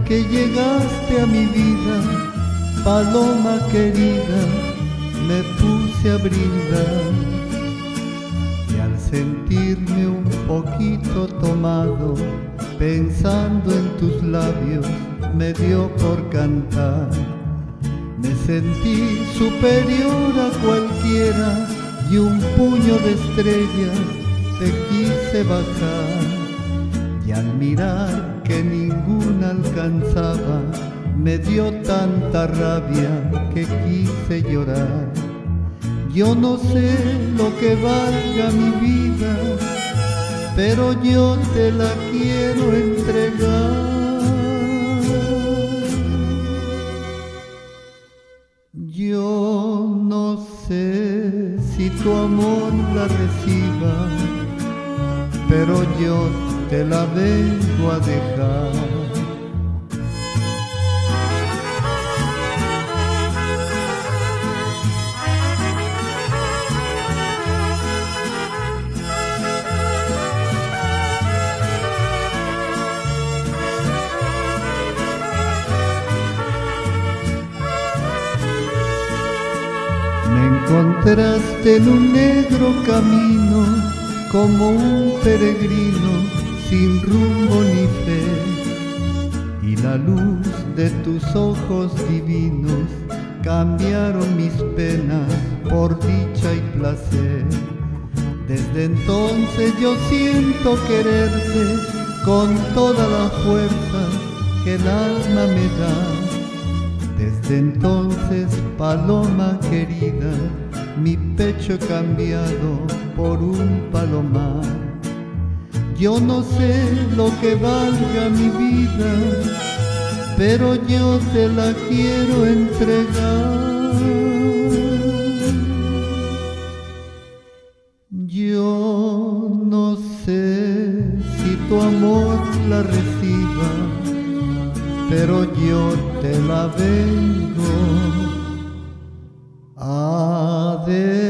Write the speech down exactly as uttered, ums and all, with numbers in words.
que llegaste a mi vida, paloma querida, me puse a brindar. Y al sentirme un poquito tomado, pensando en tus labios, me dio por cantar. Me sentí superior a cualquiera y un puño de estrellas te quise bajar. Y al mirar que ninguna alcanzaba, me dio tanta rabia que quise llorar. Yo no sé lo que valga mi vida, pero yo te la quiero entregar. Yo no sé si tu amor la reciba, pero yo te la vengo a dejar. Me encontraste en un negro camino, como un peregrino sin rumbo ni fe, y la luz de tus ojos divinos cambiaron mis penas por dicha y placer. Desde entonces yo siento quererte con toda la fuerza que el alma me da. Desde entonces, paloma querida, mi pecho he cambiado por un palomar. Yo no sé lo que valga mi vida, pero yo te la quiero entregar. Yo no sé si tu amor la reciba, pero yo te la vengo a dejar.